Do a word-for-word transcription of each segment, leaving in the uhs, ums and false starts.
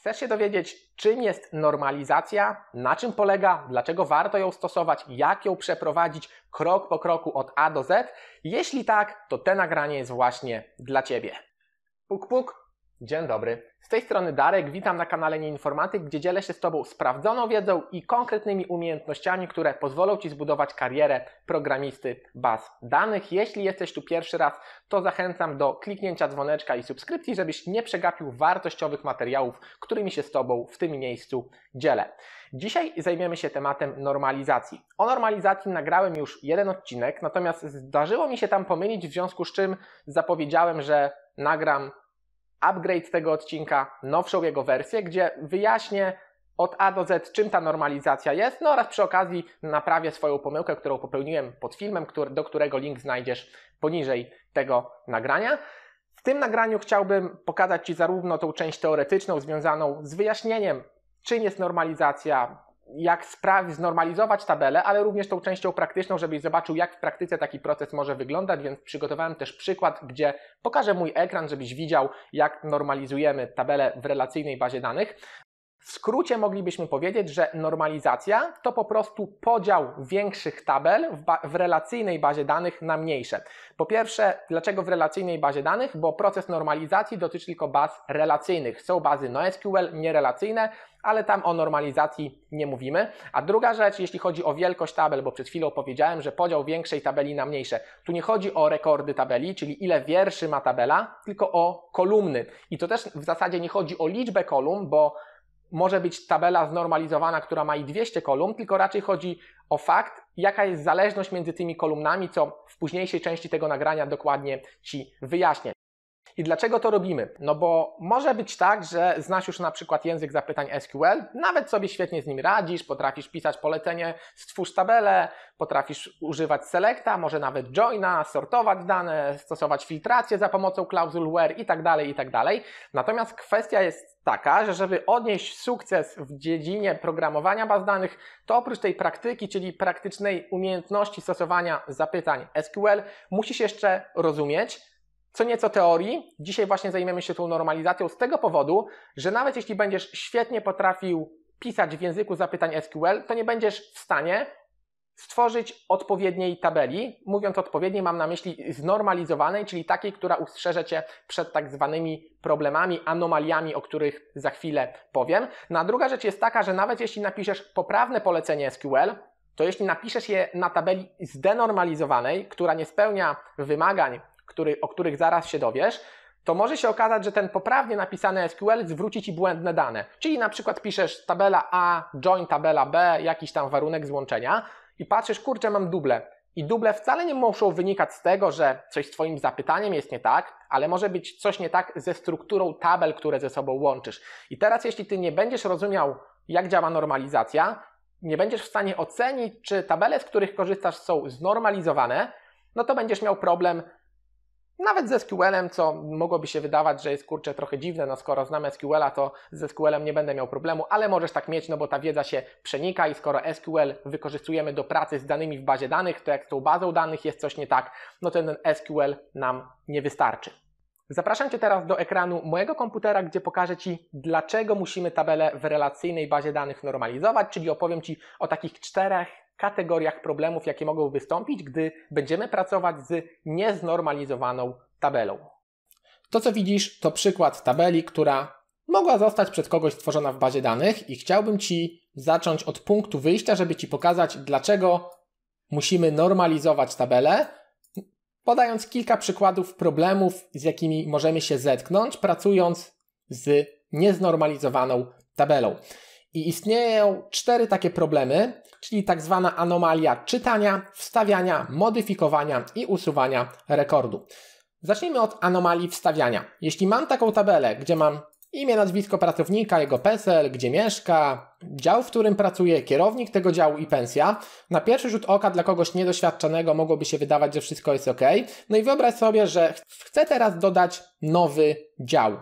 Chcesz się dowiedzieć, czym jest normalizacja, na czym polega, dlaczego warto ją stosować, jak ją przeprowadzić krok po kroku od A do Z? Jeśli tak, to to nagranie jest właśnie dla Ciebie. Puk, puk. Dzień dobry. Z tej strony Darek, witam na kanale Nieinformatyk, gdzie dzielę się z Tobą sprawdzoną wiedzą i konkretnymi umiejętnościami, które pozwolą Ci zbudować karierę programisty baz danych. Jeśli jesteś tu pierwszy raz, to zachęcam do kliknięcia dzwoneczka i subskrypcji, żebyś nie przegapił wartościowych materiałów, którymi się z Tobą w tym miejscu dzielę. Dzisiaj zajmiemy się tematem normalizacji. O normalizacji nagrałem już jeden odcinek, natomiast zdarzyło mi się tam pomylić, w związku z czym zapowiedziałem, że nagram upgrade tego odcinka, nowszą jego wersję, gdzie wyjaśnię od A do Z, czym ta normalizacja jest, no oraz przy okazji naprawię swoją pomyłkę, którą popełniłem pod filmem, który, do którego link znajdziesz poniżej tego nagrania. W tym nagraniu chciałbym pokazać Ci zarówno tą część teoretyczną związaną z wyjaśnieniem, czym jest normalizacja, jak sprawić, znormalizować tabelę, ale również tą częścią praktyczną, żebyś zobaczył, jak w praktyce taki proces może wyglądać, więc przygotowałem też przykład, gdzie pokażę mój ekran, żebyś widział, jak normalizujemy tabelę w relacyjnej bazie danych. W skrócie moglibyśmy powiedzieć, że normalizacja to po prostu podział większych tabel w, ba w relacyjnej bazie danych na mniejsze. Po pierwsze, dlaczego w relacyjnej bazie danych? Bo proces normalizacji dotyczy tylko baz relacyjnych. Są bazy NoSQL, nierelacyjne, ale tam o normalizacji nie mówimy. A druga rzecz, jeśli chodzi o wielkość tabel, bo przed chwilą powiedziałem, że podział większej tabeli na mniejsze. Tu nie chodzi o rekordy tabeli, czyli ile wierszy ma tabela, tylko o kolumny. I to też w zasadzie nie chodzi o liczbę kolumn, bo może być tabela znormalizowana, która ma i dwieście kolumn, tylko raczej chodzi o fakt, jaka jest zależność między tymi kolumnami, co w późniejszej części tego nagrania dokładnie Ci wyjaśnię. I dlaczego to robimy? No bo może być tak, że znasz już na przykład język zapytań S Q L, nawet sobie świetnie z nim radzisz, potrafisz pisać polecenie stwórz tabelę, potrafisz używać selecta, może nawet joina, sortować dane, stosować filtrację za pomocą klauzul where i tak dalej, i tak dalej. Natomiast kwestia jest taka, że żeby odnieść sukces w dziedzinie programowania baz danych, to oprócz tej praktyki, czyli praktycznej umiejętności stosowania zapytań S Q L, musisz jeszcze rozumieć co nieco teorii. Dzisiaj właśnie zajmiemy się tą normalizacją z tego powodu, że nawet jeśli będziesz świetnie potrafił pisać w języku zapytań S Q L, to nie będziesz w stanie stworzyć odpowiedniej tabeli. Mówiąc odpowiedniej, mam na myśli znormalizowanej, czyli takiej, która ustrzeże Cię przed tak zwanymi problemami, anomaliami, o których za chwilę powiem. No a druga rzecz jest taka, że nawet jeśli napiszesz poprawne polecenie S Q L, to jeśli napiszesz je na tabeli zdenormalizowanej, która nie spełnia wymagań, Który, o których zaraz się dowiesz, to może się okazać, że ten poprawnie napisany S Q L zwróci Ci błędne dane. Czyli na przykład piszesz tabela A, join tabela B, jakiś tam warunek złączenia i patrzysz, kurczę, mam duble. I duble wcale nie muszą wynikać z tego, że coś z Twoim zapytaniem jest nie tak, ale może być coś nie tak ze strukturą tabel, które ze sobą łączysz. I teraz jeśli Ty nie będziesz rozumiał, jak działa normalizacja, nie będziesz w stanie ocenić, czy tabele, z których korzystasz, są znormalizowane, no to będziesz miał problem nawet z S Q L-em, co mogłoby się wydawać, że jest kurczę trochę dziwne, no skoro znam S Q L-a, to z S Q L-em nie będę miał problemu, ale możesz tak mieć, no bo ta wiedza się przenika i skoro S Q L wykorzystujemy do pracy z danymi w bazie danych, to jak z tą bazą danych jest coś nie tak, no to ten S Q L nam nie wystarczy. Zapraszam Cię teraz do ekranu mojego komputera, gdzie pokażę Ci, dlaczego musimy tabelę w relacyjnej bazie danych normalizować, czyli opowiem Ci o takich czterech kategoriach problemów, jakie mogą wystąpić, gdy będziemy pracować z nieznormalizowaną tabelą. To, co widzisz, to przykład tabeli, która mogła zostać przez kogoś stworzona w bazie danych i chciałbym Ci zacząć od punktu wyjścia, żeby Ci pokazać, dlaczego musimy normalizować tabelę, podając kilka przykładów problemów, z jakimi możemy się zetknąć, pracując z nieznormalizowaną tabelą. I istnieją cztery takie problemy, czyli tak zwana anomalia czytania, wstawiania, modyfikowania i usuwania rekordu. Zacznijmy od anomalii wstawiania. Jeśli mam taką tabelę, gdzie mam imię, nazwisko pracownika, jego PESEL, gdzie mieszka, dział, w którym pracuje, kierownik tego działu i pensja, na pierwszy rzut oka dla kogoś niedoświadczonego mogłoby się wydawać, że wszystko jest ok. No i wyobraź sobie, że chcę teraz dodać nowy dział.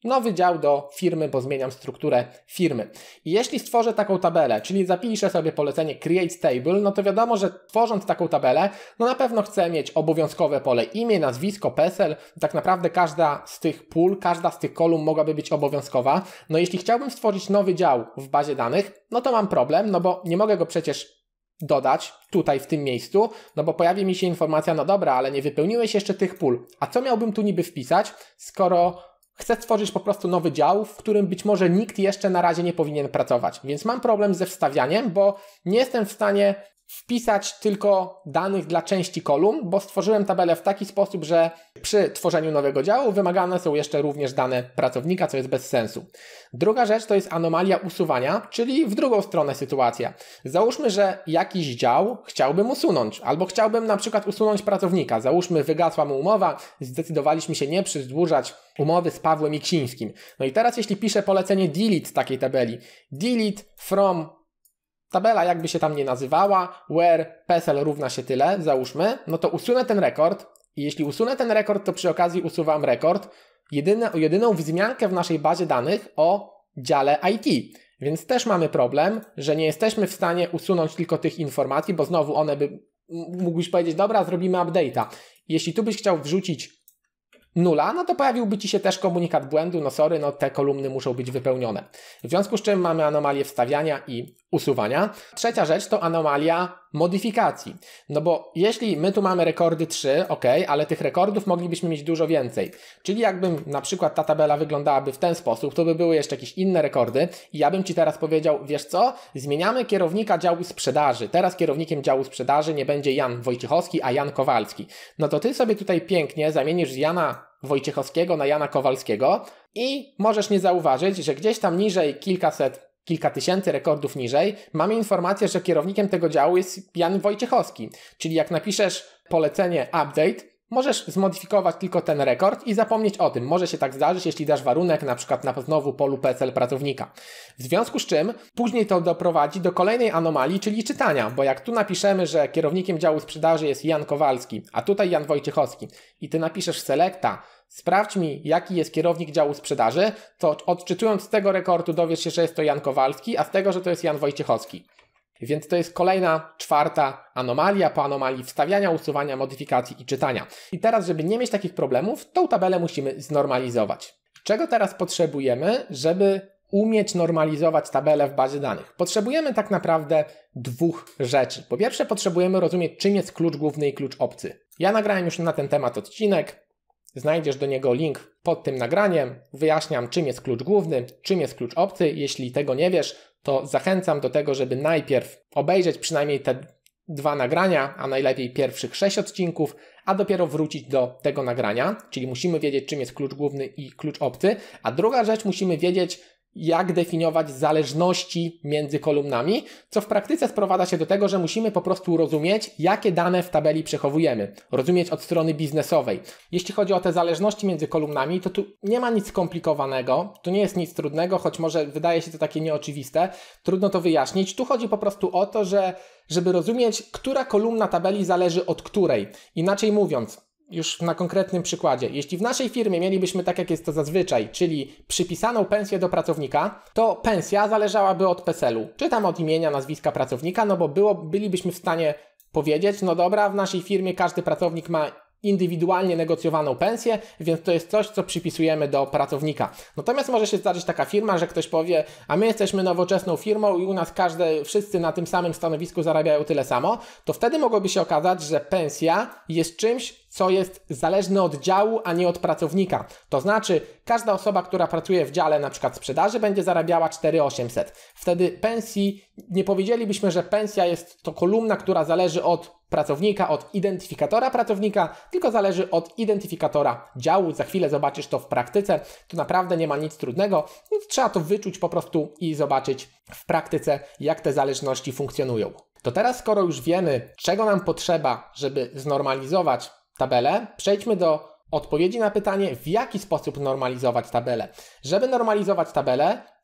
nowy dział do firmy, bo zmieniam strukturę firmy. I jeśli stworzę taką tabelę, czyli zapiszę sobie polecenie create table, no to wiadomo, że tworząc taką tabelę, no na pewno chcę mieć obowiązkowe pole imię, nazwisko, PESEL. Tak naprawdę każda z tych pól, każda z tych kolumn mogłaby być obowiązkowa. No jeśli chciałbym stworzyć nowy dział w bazie danych, no to mam problem, no bo nie mogę go przecież dodać tutaj w tym miejscu, no bo pojawi mi się informacja, no dobra, ale nie wypełniłeś jeszcze tych pól. A co miałbym tu niby wpisać, skoro chcę stworzyć po prostu nowy dział, w którym być może nikt jeszcze na razie nie powinien pracować. Więc mam problem ze wstawianiem, bo nie jestem w stanie wpisać tylko danych dla części kolumn, bo stworzyłem tabelę w taki sposób, że przy tworzeniu nowego działu wymagane są jeszcze również dane pracownika, co jest bez sensu. Druga rzecz to jest anomalia usuwania, czyli w drugą stronę sytuacja. Załóżmy, że jakiś dział chciałbym usunąć, albo chciałbym na przykład usunąć pracownika. Załóżmy, wygasła mu umowa, zdecydowaliśmy się nie przedłużać umowy z Pawłem Iksińskim. No i teraz jeśli piszę polecenie delete takiej tabeli, delete from tabela jakby się tam nie nazywała, where PESEL równa się tyle, załóżmy, no to usunę ten rekord i jeśli usunę ten rekord, to przy okazji usuwam rekord, jedyne, jedyną wzmiankę w naszej bazie danych o dziale I T. Więc też mamy problem, że nie jesteśmy w stanie usunąć tylko tych informacji, bo znowu one by, mógłbyś powiedzieć, dobra, zrobimy update'a. Jeśli tu byś chciał wrzucić nula, no to pojawiłby Ci się też komunikat błędu, no sorry, no te kolumny muszą być wypełnione. W związku z czym mamy anomalię wstawiania i usuwania. Trzecia rzecz to anomalia modyfikacji. No bo jeśli my tu mamy rekordy trzy, ok, ale tych rekordów moglibyśmy mieć dużo więcej. Czyli jakbym na przykład ta tabela wyglądałaby w ten sposób, to by były jeszcze jakieś inne rekordy i ja bym Ci teraz powiedział, wiesz co, zmieniamy kierownika działu sprzedaży. Teraz kierownikiem działu sprzedaży nie będzie Jan Wojciechowski, a Jan Kowalski. No to Ty sobie tutaj pięknie zamienisz z Jana Wojciechowskiego na Jana Kowalskiego i możesz nie zauważyć, że gdzieś tam niżej kilkaset kilka tysięcy rekordów niżej, mamy informację, że kierownikiem tego działu jest Jan Wojciechowski. Czyli jak napiszesz polecenie update, możesz zmodyfikować tylko ten rekord i zapomnieć o tym. Może się tak zdarzyć, jeśli dasz warunek na przykład na znowu polu PESEL pracownika. W związku z czym później to doprowadzi do kolejnej anomalii, czyli czytania, bo jak tu napiszemy, że kierownikiem działu sprzedaży jest Jan Kowalski, a tutaj Jan Wojciechowski i ty napiszesz selecta, sprawdź mi, jaki jest kierownik działu sprzedaży, to odczytując z tego rekordu dowiesz się, że jest to Jan Kowalski, a z tego, że to jest Jan Wojciechowski. Więc to jest kolejna, czwarta anomalia po anomalii wstawiania, usuwania, modyfikacji i czytania. I teraz, żeby nie mieć takich problemów, tą tabelę musimy znormalizować. Czego teraz potrzebujemy, żeby umieć normalizować tabelę w bazie danych? Potrzebujemy tak naprawdę dwóch rzeczy. Po pierwsze, potrzebujemy rozumieć, czym jest klucz główny i klucz obcy. Ja nagrałem już na ten temat odcinek. Znajdziesz do niego link pod tym nagraniem. Wyjaśniam, czym jest klucz główny, czym jest klucz obcy. Jeśli tego nie wiesz, to zachęcam do tego, żeby najpierw obejrzeć przynajmniej te dwa nagrania, a najlepiej pierwszych sześć odcinków, a dopiero wrócić do tego nagrania. Czyli musimy wiedzieć, czym jest klucz główny i klucz obcy. A druga rzecz, musimy wiedzieć, jak definiować zależności między kolumnami, co w praktyce sprowadza się do tego, że musimy po prostu rozumieć, jakie dane w tabeli przechowujemy. Rozumieć od strony biznesowej. Jeśli chodzi o te zależności między kolumnami, to tu nie ma nic skomplikowanego, tu nie jest nic trudnego, choć może wydaje się to takie nieoczywiste, trudno to wyjaśnić. Tu chodzi po prostu o to, że żeby rozumieć, która kolumna tabeli zależy od której. Inaczej mówiąc, już na konkretnym przykładzie. Jeśli w naszej firmie mielibyśmy tak, jak jest to zazwyczaj, czyli przypisaną pensję do pracownika, to pensja zależałaby od PESEL-u, czy tam od imienia, nazwiska pracownika, no bo było, bylibyśmy w stanie powiedzieć, no dobra, w naszej firmie każdy pracownik ma indywidualnie negocjowaną pensję, więc to jest coś, co przypisujemy do pracownika. Natomiast może się zdarzyć taka firma, że ktoś powie, a my jesteśmy nowoczesną firmą i u nas każde, wszyscy na tym samym stanowisku zarabiają tyle samo, to wtedy mogłoby się okazać, że pensja jest czymś, co jest zależne od działu, a nie od pracownika. To znaczy, każda osoba, która pracuje w dziale na przykład sprzedaży, będzie zarabiała cztery tysiące osiemset. Wtedy pensji, nie powiedzielibyśmy, że pensja jest to kolumna, która zależy od pracownika, od identyfikatora pracownika, tylko zależy od identyfikatora działu. Za chwilę zobaczysz to w praktyce. Tu naprawdę nie ma nic trudnego. Więc trzeba to wyczuć po prostu i zobaczyć w praktyce, jak te zależności funkcjonują. To teraz, skoro już wiemy, czego nam potrzeba, żeby znormalizować tabelę, przejdźmy do odpowiedzi na pytanie, w jaki sposób normalizować tabelę. Żeby normalizować tabelę,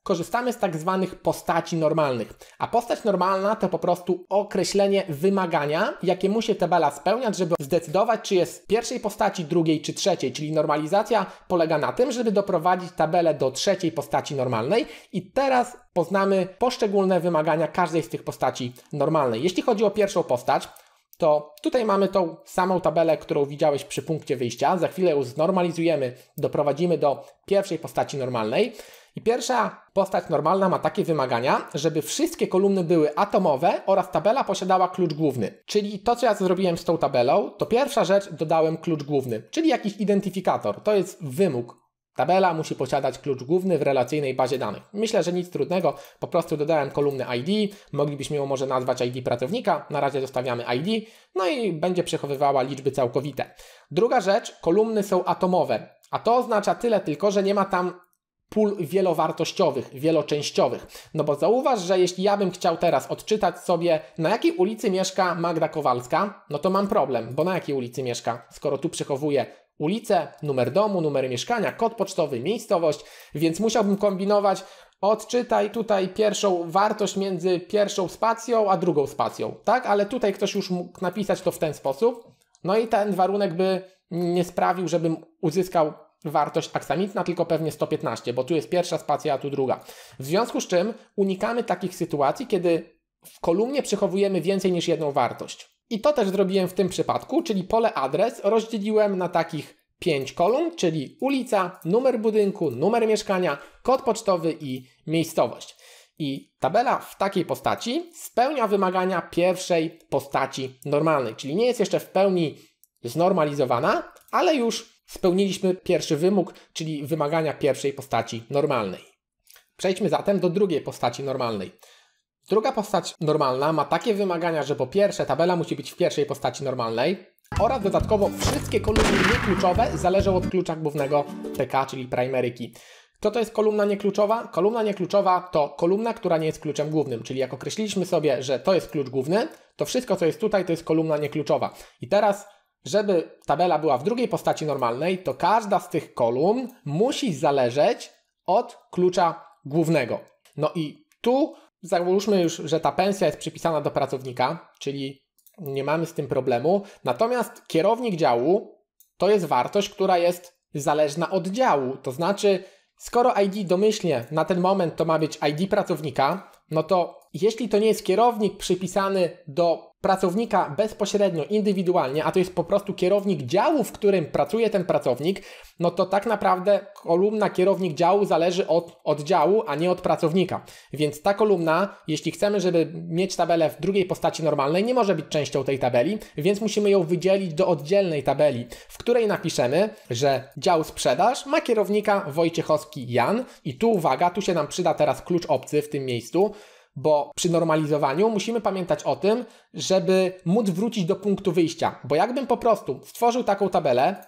korzystamy z tak zwanych postaci normalnych. A postać normalna to po prostu określenie wymagania, jakie musi tabela spełniać, żeby zdecydować, czy jest w pierwszej postaci, drugiej czy trzeciej. Czyli normalizacja polega na tym, żeby doprowadzić tabelę do trzeciej postaci normalnej i teraz poznamy poszczególne wymagania każdej z tych postaci normalnej. Jeśli chodzi o pierwszą postać, to tutaj mamy tą samą tabelę, którą widziałeś przy punkcie wyjścia. Za chwilę ją znormalizujemy, doprowadzimy do pierwszej postaci normalnej. I pierwsza postać normalna ma takie wymagania, żeby wszystkie kolumny były atomowe oraz tabela posiadała klucz główny. Czyli to, co ja zrobiłem z tą tabelą, to pierwsza rzecz, dodałem klucz główny, czyli jakiś identyfikator. To jest wymóg. Tabela musi posiadać klucz główny w relacyjnej bazie danych. Myślę, że nic trudnego, po prostu dodałem kolumnę I D, moglibyśmy ją może nazwać I D pracownika, na razie zostawiamy I D, no i będzie przechowywała liczby całkowite. Druga rzecz, kolumny są atomowe, a to oznacza tyle tylko, że nie ma tam pól wielowartościowych, wieloczęściowych. No bo zauważ, że jeśli ja bym chciał teraz odczytać sobie, na jakiej ulicy mieszka Magda Kowalska, no to mam problem, bo na jakiej ulicy mieszka, skoro tu przechowuję ulicę, numer domu, numer mieszkania, kod pocztowy, miejscowość, więc musiałbym kombinować, odczytaj tutaj pierwszą wartość między pierwszą spacją a drugą spacją, tak? Ale tutaj ktoś już mógł napisać to w ten sposób, no i ten warunek by nie sprawił, żebym uzyskał wartość aksamitna, tylko pewnie sto piętnaście, bo tu jest pierwsza spacja, a tu druga. W związku z czym unikamy takich sytuacji, kiedy w kolumnie przechowujemy więcej niż jedną wartość. I to też zrobiłem w tym przypadku, czyli pole adres rozdzieliłem na takich pięć kolumn, czyli ulica, numer budynku, numer mieszkania, kod pocztowy i miejscowość. I tabela w takiej postaci spełnia wymagania pierwszej postaci normalnej, czyli nie jest jeszcze w pełni znormalizowana, ale już spełniliśmy pierwszy wymóg, czyli wymagania pierwszej postaci normalnej. Przejdźmy zatem do drugiej postaci normalnej. Druga postać normalna ma takie wymagania, że po pierwsze tabela musi być w pierwszej postaci normalnej oraz dodatkowo wszystkie kolumny niekluczowe zależą od klucza głównego P K, czyli primary key. Co to jest kolumna niekluczowa? Kolumna niekluczowa to kolumna, która nie jest kluczem głównym, czyli jak określiliśmy sobie, że to jest klucz główny, to wszystko co jest tutaj to jest kolumna niekluczowa. I teraz, żeby tabela była w drugiej postaci normalnej, to każda z tych kolumn musi zależeć od klucza głównego. No i tu załóżmy już, że ta pensja jest przypisana do pracownika, czyli nie mamy z tym problemu. Natomiast kierownik działu to jest wartość, która jest zależna od działu. To znaczy, skoro I D domyślnie na ten moment to ma być I D pracownika, no to jeśli to nie jest kierownik przypisany do pracownika bezpośrednio, indywidualnie, a to jest po prostu kierownik działu, w którym pracuje ten pracownik, no to tak naprawdę kolumna kierownik działu zależy od oddziału, a nie od pracownika. Więc ta kolumna, jeśli chcemy, żeby mieć tabelę w drugiej postaci normalnej, nie może być częścią tej tabeli, więc musimy ją wydzielić do oddzielnej tabeli, w której napiszemy, że dział sprzedaż ma kierownika Wojciechowski Jan i tu uwaga, tu się nam przyda teraz klucz obcy w tym miejscu, bo przy normalizowaniu musimy pamiętać o tym, żeby móc wrócić do punktu wyjścia. Bo jakbym po prostu stworzył taką tabelę,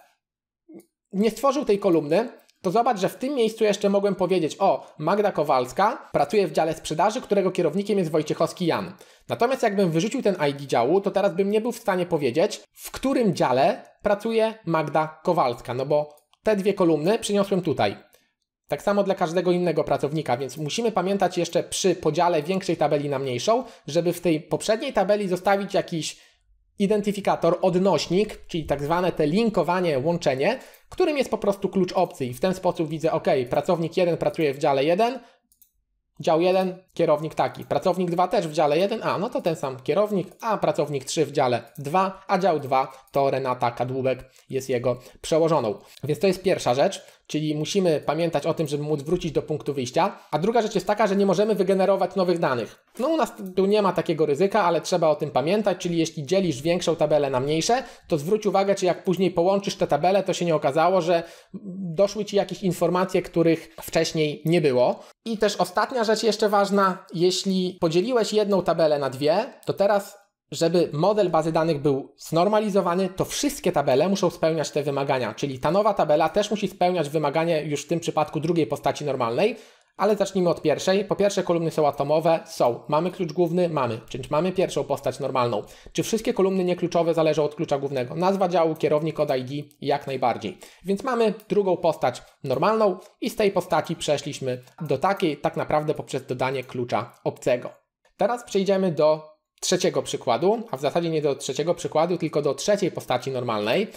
nie stworzył tej kolumny, to zobacz, że w tym miejscu jeszcze mogłem powiedzieć: o, Magda Kowalska pracuje w dziale sprzedaży, którego kierownikiem jest Wojciechowski Jan. Natomiast jakbym wyrzucił ten I D działu, to teraz bym nie był w stanie powiedzieć, w którym dziale pracuje Magda Kowalska, no bo te dwie kolumny przyniosłem tutaj. Tak samo dla każdego innego pracownika, więc musimy pamiętać jeszcze przy podziale większej tabeli na mniejszą, żeby w tej poprzedniej tabeli zostawić jakiś identyfikator, odnośnik, czyli tak zwane te linkowanie, łączenie, którym jest po prostu klucz obcy i w ten sposób widzę, ok, pracownik jeden pracuje w dziale jeden, dział jeden, kierownik taki, pracownik dwa też w dziale jeden, a no to ten sam kierownik, a pracownik trzy w dziale dwa, a dział dwa to Renata Kadłubek jest jego przełożoną. Więc to jest pierwsza rzecz, czyli musimy pamiętać o tym, żeby móc wrócić do punktu wyjścia. A druga rzecz jest taka, że nie możemy wygenerować nowych danych. No u nas tu nie ma takiego ryzyka, ale trzeba o tym pamiętać, czyli jeśli dzielisz większą tabelę na mniejsze, to zwróć uwagę, czy jak później połączysz te tabele, to się nie okazało, że doszły Ci jakieś informacje, których wcześniej nie było. I też ostatnia rzecz jeszcze ważna, jeśli podzieliłeś jedną tabelę na dwie, to teraz, żeby model bazy danych był znormalizowany, to wszystkie tabele muszą spełniać te wymagania, czyli ta nowa tabela też musi spełniać wymaganie już w tym przypadku drugiej postaci normalnej, Ale zacznijmy od pierwszej. Po pierwsze, kolumny są atomowe? Są. Mamy klucz główny? Mamy. Czyli mamy pierwszą postać normalną. Czy wszystkie kolumny niekluczowe zależą od klucza głównego? Nazwa działu, kierownik, kod I D? Jak najbardziej. Więc mamy drugą postać normalną i z tej postaci przeszliśmy do takiej tak naprawdę poprzez dodanie klucza obcego. Teraz przejdziemy do trzeciego przykładu, a w zasadzie nie do trzeciego przykładu, tylko do trzeciej postaci normalnej.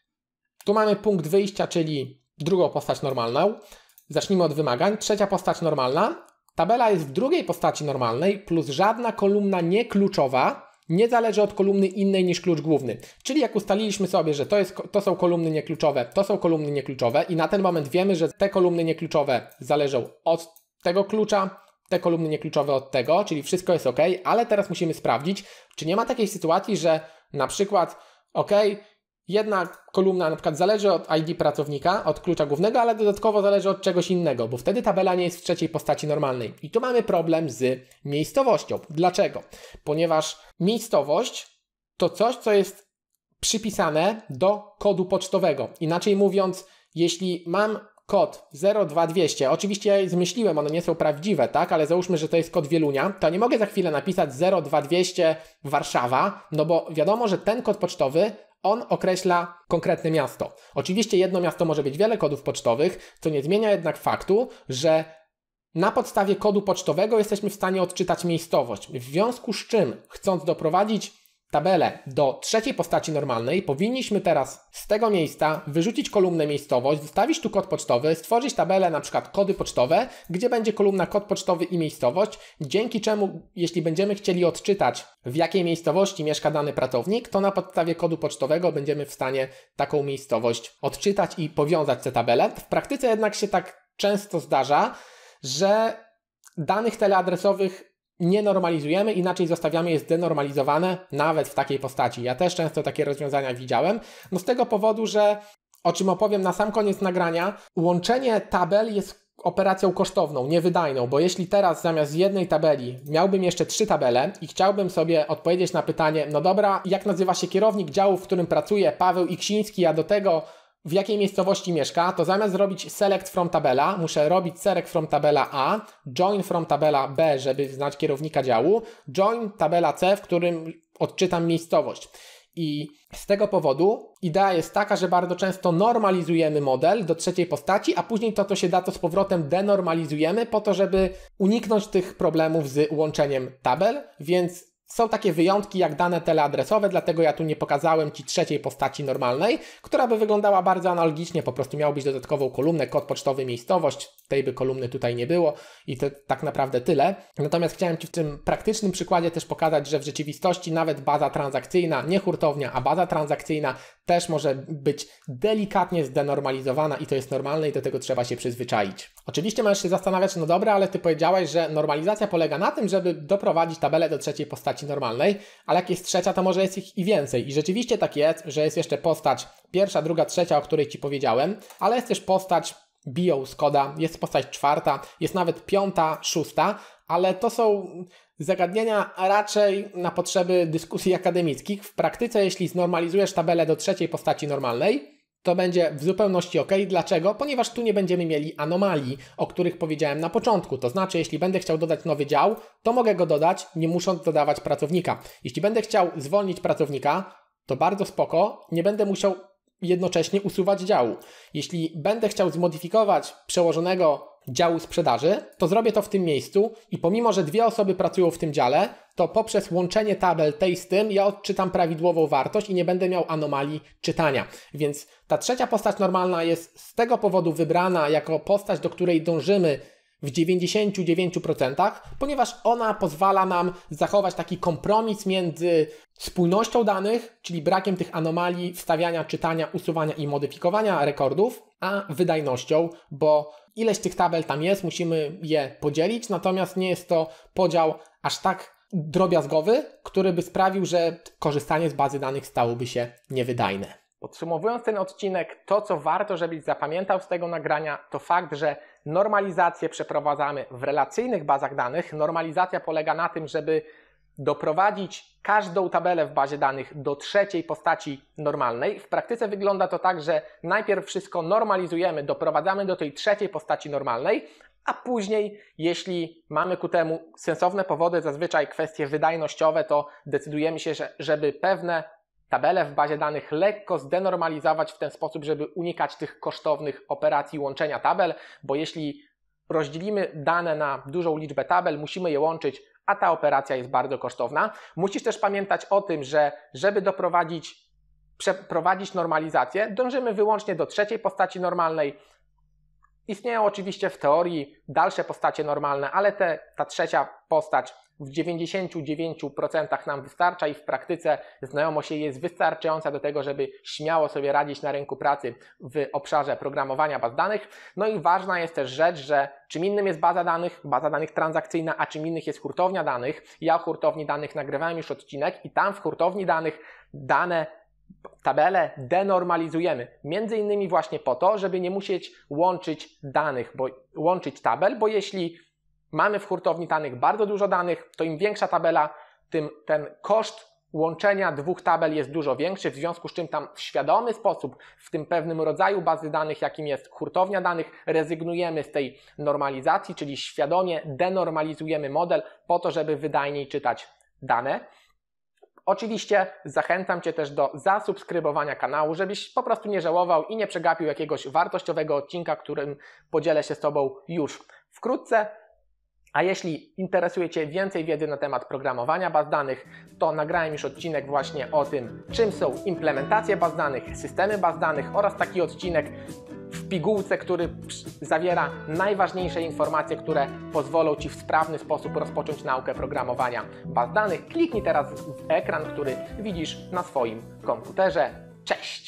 Tu mamy punkt wyjścia, czyli drugą postać normalną. Zacznijmy od wymagań. Trzecia postać normalna. Tabela jest w drugiej postaci normalnej plus żadna kolumna niekluczowa nie zależy od kolumny innej niż klucz główny. Czyli jak ustaliliśmy sobie, że to, jest, to są kolumny niekluczowe, to są kolumny niekluczowe i na ten moment wiemy, że te kolumny niekluczowe zależą od tego klucza, te kolumny niekluczowe od tego, czyli wszystko jest ok, ale teraz musimy sprawdzić, czy nie ma takiej sytuacji, że na przykład ok, jedna kolumna na przykład zależy od I D pracownika, od klucza głównego, ale dodatkowo zależy od czegoś innego, bo wtedy tabela nie jest w trzeciej postaci normalnej. I tu mamy problem z miejscowością. Dlaczego? Ponieważ miejscowość to coś, co jest przypisane do kodu pocztowego. Inaczej mówiąc, jeśli mam kod zero dwa dwieście, oczywiście ja je zmyśliłem, one nie są prawdziwe, tak, ale załóżmy, że to jest kod Wielunia, to nie mogę za chwilę napisać zero dwa dwieście Warszawa, no bo wiadomo, że ten kod pocztowy on określa konkretne miasto. Oczywiście jedno miasto może być wiele kodów pocztowych, co nie zmienia jednak faktu, że na podstawie kodu pocztowego jesteśmy w stanie odczytać miejscowość. W związku z czym, chcąc doprowadzić tabelę do trzeciej postaci normalnej, powinniśmy teraz z tego miejsca wyrzucić kolumnę miejscowość, zostawić tu kod pocztowy, stworzyć tabelę na przykład kody pocztowe, gdzie będzie kolumna kod pocztowy i miejscowość, dzięki czemu jeśli będziemy chcieli odczytać, w jakiej miejscowości mieszka dany pracownik, to na podstawie kodu pocztowego będziemy w stanie taką miejscowość odczytać i powiązać tę tabelę. W praktyce jednak się tak często zdarza, że danych teleadresowych nie normalizujemy, inaczej zostawiamy je zdenormalizowane nawet w takiej postaci. Ja też często takie rozwiązania widziałem, no z tego powodu, że o czym opowiem na sam koniec nagrania, łączenie tabel jest operacją kosztowną, niewydajną, bo jeśli teraz zamiast jednej tabeli miałbym jeszcze trzy tabele i chciałbym sobie odpowiedzieć na pytanie, no dobra, jak nazywa się kierownik działu, w którym pracuje Paweł Iksiński, a do tego w jakiej miejscowości mieszka, to zamiast zrobić select from tabela, muszę robić select from tabela A, join from tabela B, żeby znać kierownika działu, join tabela C, w którym odczytam miejscowość. I z tego powodu idea jest taka, że bardzo często normalizujemy model do trzeciej postaci, a później to, co się da, to z powrotem denormalizujemy po to, żeby uniknąć tych problemów z łączeniem tabel, więc są takie wyjątki jak dane teleadresowe, dlatego ja tu nie pokazałem Ci trzeciej postaci normalnej, która by wyglądała bardzo analogicznie, po prostu miałbyś dodatkową kolumnę, kod pocztowy, miejscowość, tej by kolumny tutaj nie było i to tak naprawdę tyle. Natomiast chciałem Ci w tym praktycznym przykładzie też pokazać, że w rzeczywistości nawet baza transakcyjna, nie hurtownia, a baza transakcyjna też może być delikatnie zdenormalizowana i to jest normalne i do tego trzeba się przyzwyczaić. Oczywiście możesz się zastanawiać, no dobra, ale Ty powiedziałeś, że normalizacja polega na tym, żeby doprowadzić tabelę do trzeciej postaci normalnej, ale jak jest trzecia, to może jest ich i więcej. I rzeczywiście tak jest, że jest jeszcze postać pierwsza, druga, trzecia, o której Ci powiedziałem, ale jest też postać bio z koda, jest postać czwarta, jest nawet piąta, szósta, ale to są zagadnienia raczej na potrzeby dyskusji akademickich. W praktyce, jeśli znormalizujesz tabelę do trzeciej postaci normalnej, to będzie w zupełności ok. Dlaczego? Ponieważ tu nie będziemy mieli anomalii, o których powiedziałem na początku. To znaczy, jeśli będę chciał dodać nowy dział, to mogę go dodać, nie musząc dodawać pracownika. Jeśli będę chciał zwolnić pracownika, to bardzo spoko, nie będę musiał jednocześnie usuwać działu. Jeśli będę chciał zmodyfikować przełożonego działu sprzedaży, to zrobię to w tym miejscu i pomimo, że dwie osoby pracują w tym dziale, to poprzez łączenie tabel tej z tym ja odczytam prawidłową wartość i nie będę miał anomalii czytania. Więc ta trzecia postać normalna jest z tego powodu wybrana jako postać, do której dążymy w dziewięćdziesięciu dziewięciu procentach, ponieważ ona pozwala nam zachować taki kompromis między spójnością danych, czyli brakiem tych anomalii, wstawiania, czytania, usuwania i modyfikowania rekordów, a wydajnością, bo ileś tych tabel tam jest, musimy je podzielić, natomiast nie jest to podział aż tak drobiazgowy, który by sprawił, że korzystanie z bazy danych stałoby się niewydajne. Podsumowując ten odcinek, to co warto, żebyś zapamiętał z tego nagrania, to fakt, że normalizację przeprowadzamy w relacyjnych bazach danych. Normalizacja polega na tym, żeby doprowadzić każdą tabelę w bazie danych do trzeciej postaci normalnej. W praktyce wygląda to tak, że najpierw wszystko normalizujemy, doprowadzamy do tej trzeciej postaci normalnej, a później, jeśli mamy ku temu sensowne powody, zazwyczaj kwestie wydajnościowe, to decydujemy się, że, żeby pewne tabele w bazie danych lekko zdenormalizować w ten sposób, żeby unikać tych kosztownych operacji łączenia tabel, bo jeśli rozdzielimy dane na dużą liczbę tabel, musimy je łączyć, a ta operacja jest bardzo kosztowna. Musisz też pamiętać o tym, że żeby doprowadzić, przeprowadzić normalizację, dążymy wyłącznie do trzeciej postaci normalnej. Istnieją oczywiście w teorii dalsze postacie normalne, ale te, ta trzecia postać w dziewięćdziesięciu dziewięciu procentach nam wystarcza i w praktyce znajomość jej jest wystarczająca do tego, żeby śmiało sobie radzić na rynku pracy w obszarze programowania baz danych. No i ważna jest też rzecz, że czym innym jest baza danych, baza danych transakcyjna, a czym innych jest hurtownia danych. Ja o hurtowni danych nagrywałem już odcinek i tam w hurtowni danych dane tabele denormalizujemy. Między innymi właśnie po to, żeby nie musieć łączyć danych, bo łączyć tabel, bo jeśli mamy w hurtowni danych bardzo dużo danych, to im większa tabela, tym ten koszt łączenia dwóch tabel jest dużo większy, w związku z czym tam w świadomy sposób, w tym pewnym rodzaju bazy danych, jakim jest hurtownia danych, rezygnujemy z tej normalizacji, czyli świadomie denormalizujemy model po to, żeby wydajniej czytać dane. Oczywiście zachęcam Cię też do zasubskrybowania kanału, żebyś po prostu nie żałował i nie przegapił jakiegoś wartościowego odcinka, którym podzielę się z Tobą już wkrótce. A jeśli interesuje Cię więcej wiedzy na temat programowania baz danych, to nagrałem już odcinek właśnie o tym, czym są implementacje baz danych, systemy baz danych oraz taki odcinek w pigułce, który zawiera najważniejsze informacje, które pozwolą Ci w sprawny sposób rozpocząć naukę programowania baz danych. Kliknij teraz w ekran, który widzisz na swoim komputerze. Cześć!